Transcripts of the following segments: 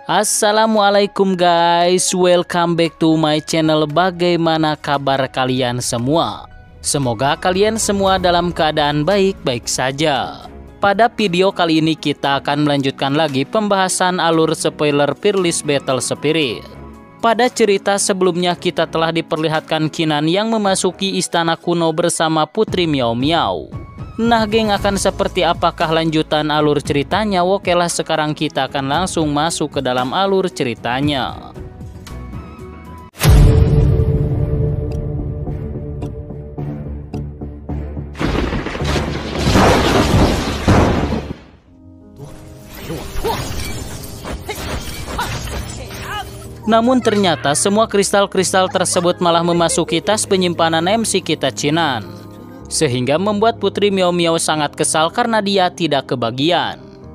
Assalamualaikum guys, welcome back to my channel. Bagaimana kabar kalian semua? Semoga kalian semua dalam keadaan baik-baik saja. Pada video kali ini kita akan melanjutkan lagi pembahasan alur spoiler Fearless Battle Spirit. Pada cerita sebelumnya kita telah diperlihatkan Qinan yang memasuki istana kuno bersama Putri Miao Miao. Nah geng, akan seperti apakah lanjutan alur ceritanya? Oke lah, sekarang kita akan langsung masuk ke dalam alur ceritanya. Namun ternyata semua kristal-kristal tersebut malah memasuki tas penyimpanan MC kita Qinan. Sehingga membuat Putri Miao Miao sangat kesal karena dia tidak kebagian.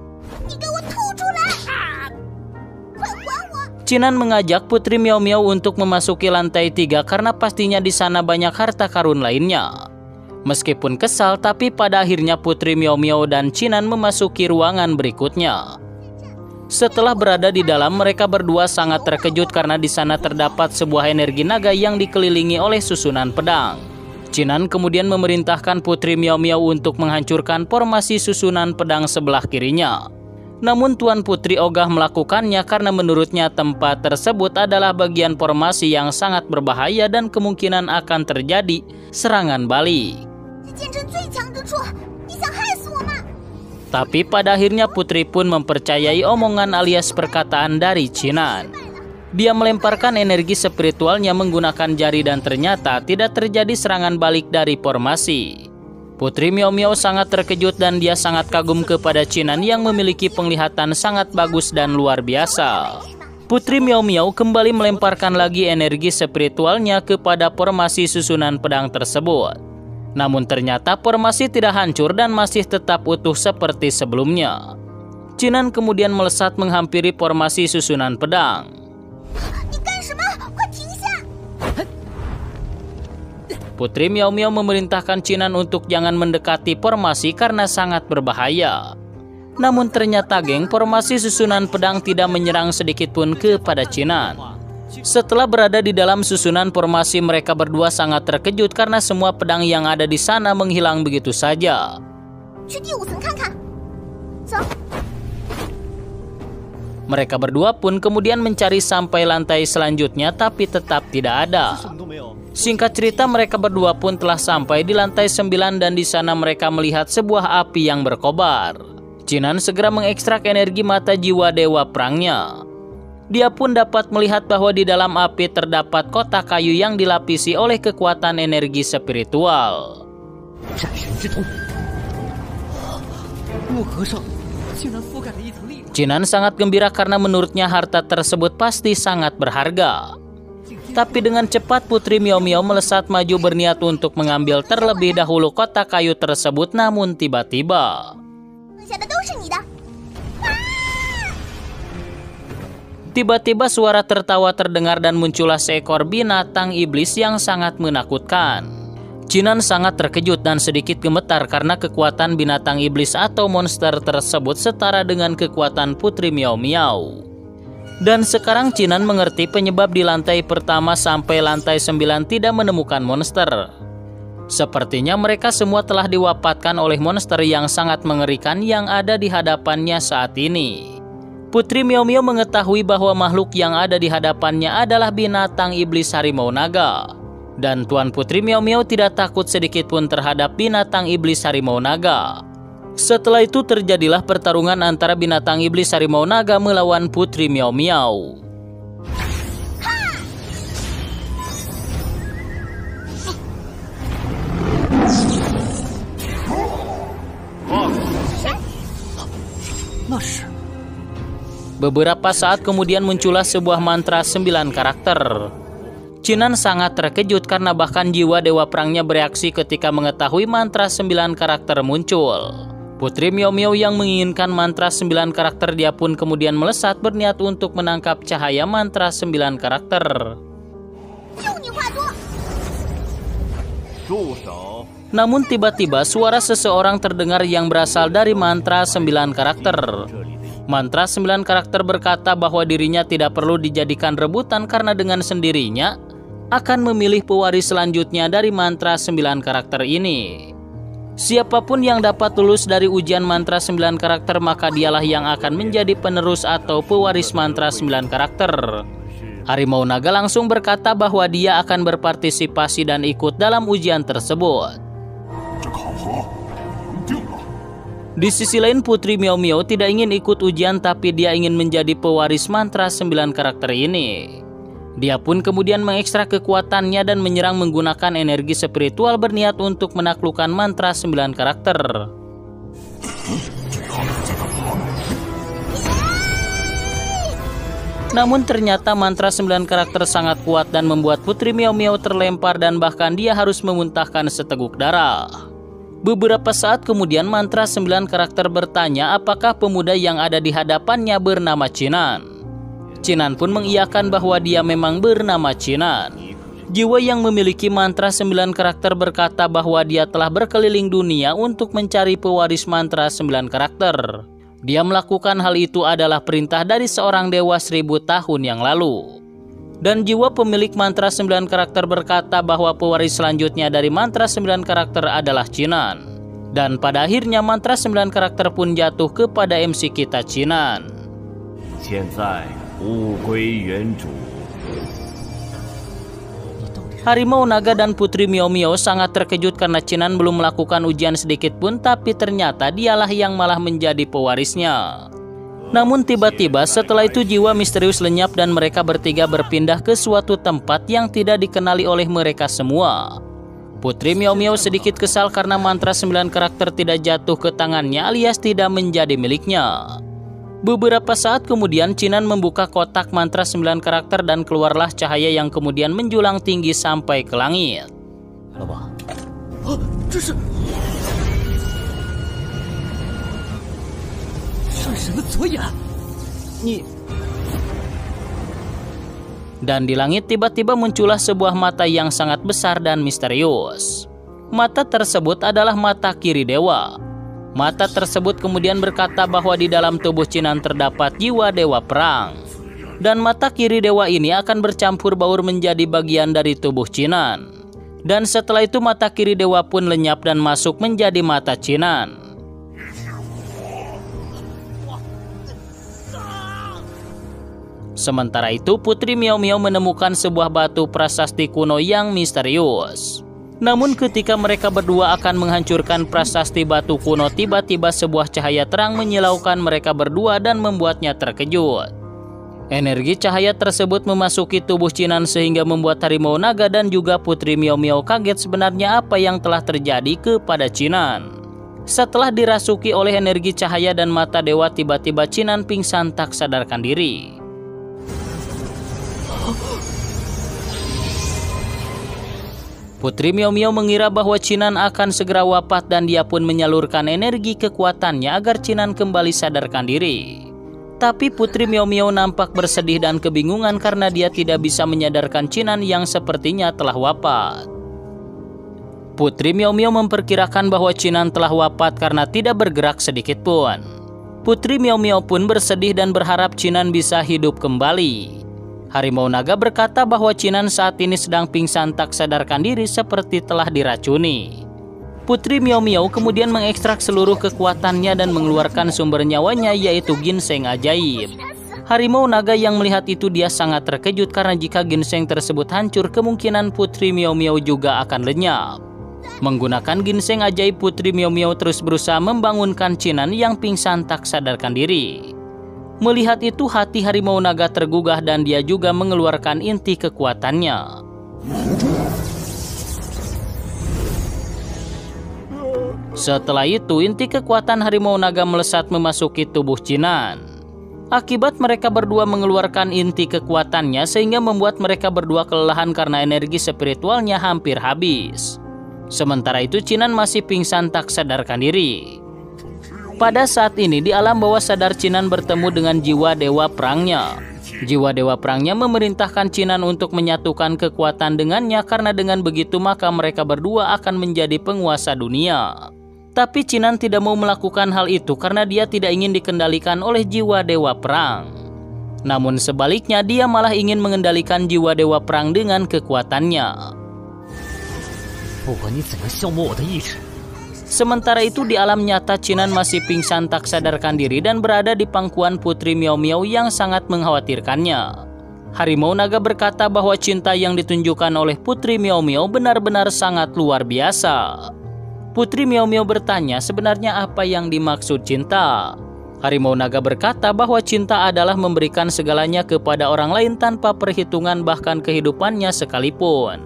Qinan mengajak Putri Miao Miao untuk memasuki lantai 3 karena pastinya di sana banyak harta karun lainnya. Meskipun kesal, tapi pada akhirnya Putri Miao Miao dan Qinan memasuki ruangan berikutnya. Setelah berada di dalam, mereka berdua sangat terkejut karena di sana terdapat sebuah energi naga yang dikelilingi oleh susunan pedang. Qinan kemudian memerintahkan Putri Miao Miao untuk menghancurkan formasi susunan pedang sebelah kirinya. Namun Tuan Putri ogah melakukannya karena menurutnya tempat tersebut adalah bagian formasi yang sangat berbahaya dan kemungkinan akan terjadi serangan balik. Tapi pada akhirnya Putri pun mempercayai omongan alias perkataan dari Qinan. Dia melemparkan energi spiritualnya menggunakan jari dan ternyata tidak terjadi serangan balik dari formasi. Putri Miao Miao sangat terkejut dan dia sangat kagum kepada Qinan yang memiliki penglihatan sangat bagus dan luar biasa. Putri Miao Miao kembali melemparkan lagi energi spiritualnya kepada formasi susunan pedang tersebut. Namun ternyata formasi tidak hancur dan masih tetap utuh seperti sebelumnya. Qinan kemudian melesat menghampiri formasi susunan pedang. Putri Miao Miao memerintahkan Qinan untuk jangan mendekati formasi karena sangat berbahaya. Namun ternyata geng, formasi susunan pedang tidak menyerang sedikit pun kepada Qinan. Setelah berada di dalam susunan formasi, mereka berdua sangat terkejut karena semua pedang yang ada di sana menghilang begitu saja. Mereka berdua pun kemudian mencari sampai lantai selanjutnya tapi tetap tidak ada. Singkat cerita, mereka berdua pun telah sampai di lantai 9 dan di sana mereka melihat sebuah api yang berkobar. Qinan segera mengekstrak energi mata jiwa dewa perangnya. Dia pun dapat melihat bahwa di dalam api terdapat kotak kayu yang dilapisi oleh kekuatan energi spiritual. Qinan sangat gembira karena menurutnya harta tersebut pasti sangat berharga. Tapi dengan cepat Putri Miao Miao melesat maju berniat untuk mengambil terlebih dahulu kotak kayu tersebut, namun tiba-tiba suara tertawa terdengar dan muncullah seekor binatang iblis yang sangat menakutkan. Qinan sangat terkejut dan sedikit gemetar karena kekuatan binatang iblis atau monster tersebut setara dengan kekuatan Putri Miao Miao. Dan sekarang Qinan mengerti penyebab di lantai pertama sampai lantai 9 tidak menemukan monster. Sepertinya mereka semua telah diwafatkan oleh monster yang sangat mengerikan yang ada di hadapannya saat ini. Putri Miao Miao mengetahui bahwa makhluk yang ada di hadapannya adalah binatang iblis harimau naga. Dan Tuan Putri Miao Miao tidak takut sedikit pun terhadap binatang iblis harimau naga. Setelah itu terjadilah pertarungan antara binatang iblis harimau naga melawan Putri Miao Miao. Beberapa saat kemudian muncullah sebuah mantra 9 karakter. Qinan sangat terkejut karena bahkan jiwa dewa perangnya bereaksi ketika mengetahui mantra 9 karakter muncul. Putri Miao Miao yang menginginkan mantra 9 karakter, dia pun kemudian melesat berniat untuk menangkap cahaya mantra 9 karakter. Namun tiba-tiba suara seseorang terdengar yang berasal dari mantra 9 karakter. Mantra 9 karakter berkata bahwa dirinya tidak perlu dijadikan rebutan karena dengan sendirinya akan memilih pewaris selanjutnya dari mantra 9 karakter ini. Siapapun yang dapat lulus dari ujian mantra 9 karakter maka dialah yang akan menjadi penerus atau pewaris mantra 9 karakter. Harimau naga langsung berkata bahwa dia akan berpartisipasi dan ikut dalam ujian tersebut. Di sisi lain Putri Miao Miao tidak ingin ikut ujian tapi dia ingin menjadi pewaris mantra 9 karakter ini. Dia pun kemudian mengekstrak kekuatannya dan menyerang menggunakan energi spiritual berniat untuk menaklukkan mantra 9 karakter. Namun ternyata mantra 9 karakter sangat kuat dan membuat Putri Miao Miao terlempar dan bahkan dia harus memuntahkan seteguk darah. Beberapa saat kemudian mantra 9 karakter bertanya apakah pemuda yang ada di hadapannya bernama Chinan. Chinan pun mengiyakan bahwa dia memang bernama Chinan. Jiwa yang memiliki mantra 9 karakter berkata bahwa dia telah berkeliling dunia untuk mencari pewaris mantra 9 karakter. Dia melakukan hal itu adalah perintah dari seorang dewa 1000 tahun yang lalu. Dan jiwa pemilik mantra 9 karakter berkata bahwa pewaris selanjutnya dari mantra 9 karakter adalah Chinan. Dan pada akhirnya mantra 9 karakter pun jatuh kepada MC kita Chinan. Harimau naga dan Putri Miao Miao sangat terkejut karena Chinan belum melakukan ujian sedikit pun tapi ternyata dialah yang malah menjadi pewarisnya. Namun tiba-tiba setelah itu jiwa misterius lenyap dan mereka bertiga berpindah ke suatu tempat yang tidak dikenali oleh mereka semua. Putri Miao Miao sedikit kesal karena mantra 9 karakter tidak jatuh ke tangannya alias tidak menjadi miliknya. Beberapa saat kemudian Chinan membuka kotak mantra 9 karakter dan keluarlah cahaya yang kemudian menjulang tinggi sampai ke langit. Dan di langit tiba-tiba muncullah sebuah mata yang sangat besar dan misterius. Mata tersebut adalah mata kiri dewa. Mata tersebut kemudian berkata bahwa di dalam tubuh Chinan terdapat jiwa dewa perang. Dan mata kiri dewa ini akan bercampur baur menjadi bagian dari tubuh Chinan. Dan setelah itu mata kiri dewa pun lenyap dan masuk menjadi mata Chinan. Sementara itu Putri Miao Miao menemukan sebuah batu prasasti kuno yang misterius. Namun ketika mereka berdua akan menghancurkan prasasti batu kuno, tiba-tiba sebuah cahaya terang menyilaukan mereka berdua dan membuatnya terkejut. Energi cahaya tersebut memasuki tubuh Chinan sehingga membuat Harimau Naga dan juga Putri Miao Miao kaget sebenarnya apa yang telah terjadi kepada Chinan. Setelah dirasuki oleh energi cahaya dan mata dewa, tiba-tiba Chinan pingsan tak sadarkan diri. Putri Miao Miao mengira bahwa Chinan akan segera wafat dan dia pun menyalurkan energi kekuatannya agar Chinan kembali sadarkan diri. Tapi Putri Miao Miao nampak bersedih dan kebingungan karena dia tidak bisa menyadarkan Chinan yang sepertinya telah wafat. Putri Miao Miao memperkirakan bahwa Chinan telah wafat karena tidak bergerak sedikit pun. Putri Miao Miao pun bersedih dan berharap Chinan bisa hidup kembali. Harimau Naga berkata bahwa Chinan saat ini sedang pingsan tak sadarkan diri seperti telah diracuni. Putri Miao Miao kemudian mengekstrak seluruh kekuatannya dan mengeluarkan sumber nyawanya yaitu ginseng ajaib. Harimau Naga yang melihat itu dia sangat terkejut karena jika ginseng tersebut hancur kemungkinan Putri Miao Miao juga akan lenyap. Menggunakan ginseng ajaib Putri Miao Miao terus berusaha membangunkan Chinan yang pingsan tak sadarkan diri. Melihat itu hati Harimau Naga tergugah dan dia juga mengeluarkan inti kekuatannya. Setelah itu inti kekuatan Harimau Naga melesat memasuki tubuh Chinan. Akibat mereka berdua mengeluarkan inti kekuatannya sehingga membuat mereka berdua kelelahan karena energi spiritualnya hampir habis. Sementara itu Chinan masih pingsan tak sadarkan diri. Pada saat ini di alam bawah sadar Chinan bertemu dengan jiwa dewa perangnya. Jiwa dewa perangnya memerintahkan Chinan untuk menyatukan kekuatan dengannya karena dengan begitu maka mereka berdua akan menjadi penguasa dunia. Tapi Chinan tidak mau melakukan hal itu karena dia tidak ingin dikendalikan oleh jiwa dewa perang. Namun sebaliknya dia malah ingin mengendalikan jiwa dewa perang dengan kekuatannya. Sementara itu di alam nyata Chinan masih pingsan tak sadarkan diri dan berada di pangkuan Putri Miao Miao yang sangat mengkhawatirkannya. Harimau naga berkata bahwa cinta yang ditunjukkan oleh Putri Miao Miao benar-benar sangat luar biasa. Putri Miao Miao bertanya sebenarnya apa yang dimaksud cinta. Harimau naga berkata bahwa cinta adalah memberikan segalanya kepada orang lain tanpa perhitungan bahkan kehidupannya sekalipun.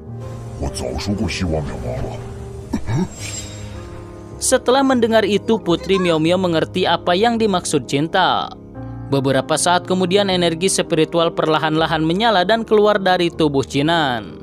Setelah mendengar itu, Putri Miao Miao mengerti apa yang dimaksud cinta. Beberapa saat kemudian energi spiritual perlahan-lahan menyala dan keluar dari tubuh Chinan.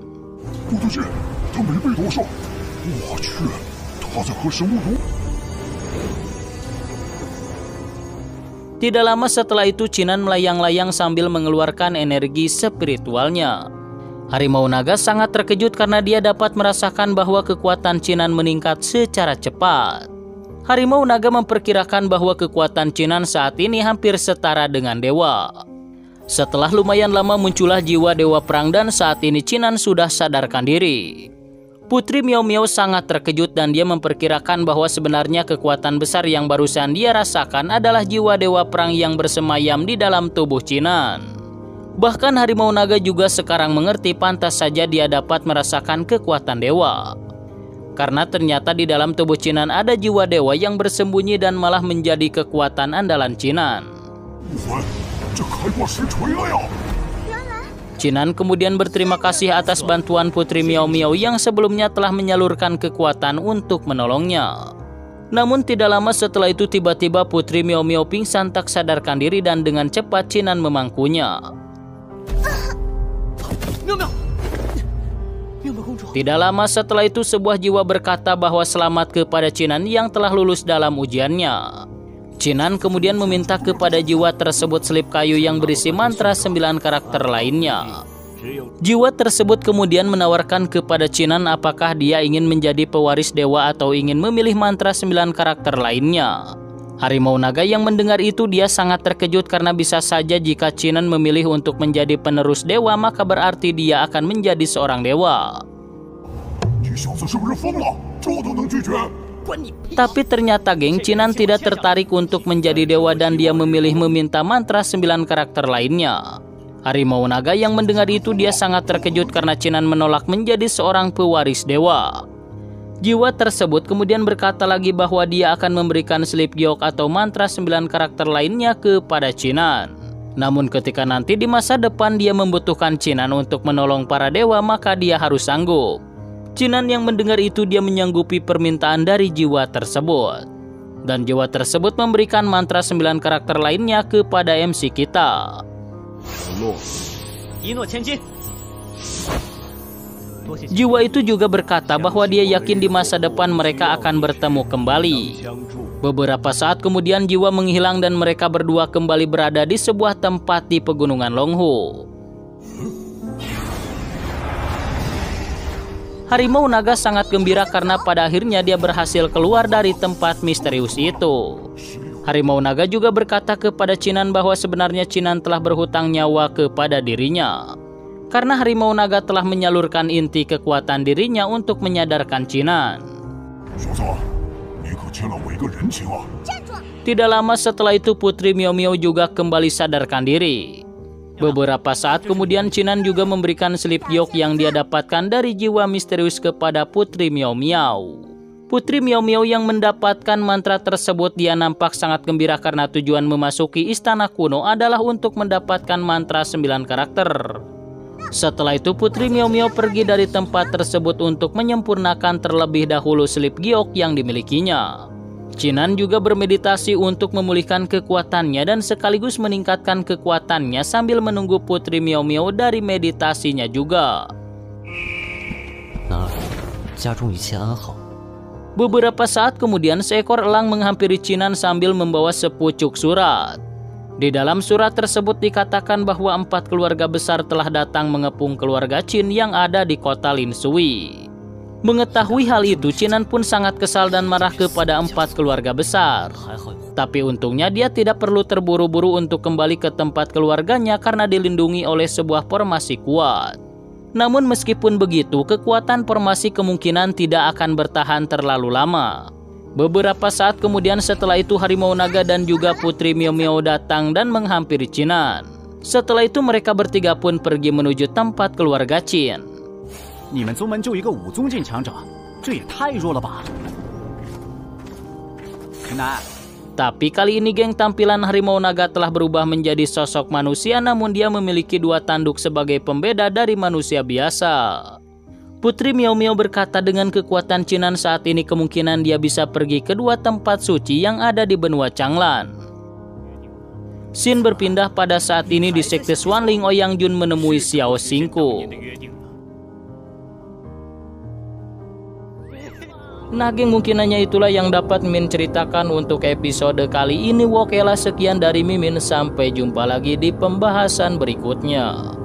Tidak lama setelah itu Chinan melayang-layang sambil mengeluarkan energi spiritualnya. Harimau naga sangat terkejut karena dia dapat merasakan bahwa kekuatan Chinan meningkat secara cepat. Harimau naga memperkirakan bahwa kekuatan Chinan saat ini hampir setara dengan dewa. Setelah lumayan lama muncullah jiwa dewa perang dan saat ini Chinan sudah sadarkan diri. Putri Miao Miao sangat terkejut dan dia memperkirakan bahwa sebenarnya kekuatan besar yang barusan dia rasakan adalah jiwa dewa perang yang bersemayam di dalam tubuh Chinan. Bahkan harimau naga juga sekarang mengerti pantas saja dia dapat merasakan kekuatan dewa. Karena ternyata di dalam tubuh Chinan ada jiwa dewa yang bersembunyi dan malah menjadi kekuatan andalan Chinan. Chinan kemudian berterima kasih atas bantuan Putri Miao Miao yang sebelumnya telah menyalurkan kekuatan untuk menolongnya. Namun tidak lama setelah itu tiba-tiba Putri Miao Miao pingsan tak sadarkan diri dan dengan cepat Chinan memangkunya. Tidak lama setelah itu sebuah jiwa berkata bahwa selamat kepada Chinan yang telah lulus dalam ujiannya. Chinan kemudian meminta kepada jiwa tersebut selip kayu yang berisi mantra 9 karakter lainnya. Jiwa tersebut kemudian menawarkan kepada Chinan apakah dia ingin menjadi pewaris dewa atau ingin memilih mantra 9 karakter lainnya. Harimau naga yang mendengar itu dia sangat terkejut karena bisa saja jika Chinan memilih untuk menjadi penerus dewa maka berarti dia akan menjadi seorang dewa. Tapi ternyata geng Chinan tidak tertarik untuk menjadi dewa dan dia memilih meminta mantra 9 karakter lainnya. Harimau naga yang mendengar itu dia sangat terkejut karena Chinan menolak menjadi seorang pewaris dewa. Jiwa tersebut kemudian berkata lagi bahwa dia akan memberikan slip giok atau mantra 9 karakter lainnya kepada Chinan. Namun ketika nanti di masa depan dia membutuhkan Chinan untuk menolong para dewa maka dia harus sanggup. Chinan yang mendengar itu dia menyanggupi permintaan dari jiwa tersebut. Dan jiwa tersebut memberikan mantra 9 karakter lainnya kepada MC kita. Jiwa itu juga berkata bahwa dia yakin di masa depan mereka akan bertemu kembali. Beberapa saat kemudian jiwa menghilang dan mereka berdua kembali berada di sebuah tempat di pegunungan Longhu. Harimau naga sangat gembira karena pada akhirnya dia berhasil keluar dari tempat misterius itu. Harimau naga juga berkata kepada Chinan bahwa sebenarnya Chinan telah berhutang nyawa kepada dirinya. Karena harimau naga telah menyalurkan inti kekuatan dirinya untuk menyadarkan Chinan. Tidak lama setelah itu Putri Miao Miao juga kembali sadarkan diri. Beberapa saat kemudian Chinan juga memberikan slip giok yang dia dapatkan dari jiwa misterius kepada Putri Miao Miao. Putri Miao Miao yang mendapatkan mantra tersebut dia nampak sangat gembira karena tujuan memasuki istana kuno adalah untuk mendapatkan mantra 9 karakter. Setelah itu Putri Miao Miao pergi dari tempat tersebut untuk menyempurnakan terlebih dahulu slip giok yang dimilikinya. Chinan juga bermeditasi untuk memulihkan kekuatannya dan sekaligus meningkatkan kekuatannya sambil menunggu Putri Miao Miao dari meditasinya juga. Beberapa saat kemudian seekor elang menghampiri Chinan sambil membawa sepucuk surat. Di dalam surat tersebut dikatakan bahwa 4 keluarga besar telah datang mengepung keluarga Qin yang ada di kota Lin Sui. Mengetahui hal itu, Chinan pun sangat kesal dan marah kepada 4 keluarga besar. Tapi untungnya dia tidak perlu terburu-buru untuk kembali ke tempat keluarganya karena dilindungi oleh sebuah formasi kuat. Namun meskipun begitu, kekuatan formasi kemungkinan tidak akan bertahan terlalu lama. Beberapa saat kemudian setelah itu harimau naga dan juga putri Miao Miao datang dan menghampiri Chinan. Setelah itu mereka bertiga pun pergi menuju tempat keluarga Qin. 你们宗门就一个5宗境强者，这也太弱了吧！那 Tapi kali ini geng tampilan harimau naga telah berubah menjadi sosok manusia, namun dia memiliki 2 tanduk sebagai pembeda dari manusia biasa. Putri Miao Miao berkata dengan kekuatan Chinan saat ini kemungkinan dia bisa pergi ke 2 tempat suci yang ada di benua Changlan. Scene berpindah pada saat ini di sekte Swanling. Ouyang Jun menemui Xiao Xingku. Nah geng, mungkin hanya itulah yang dapat Mimin ceritakan untuk episode kali ini. Okelah, sekian dari Mimin, sampai jumpa lagi di pembahasan berikutnya.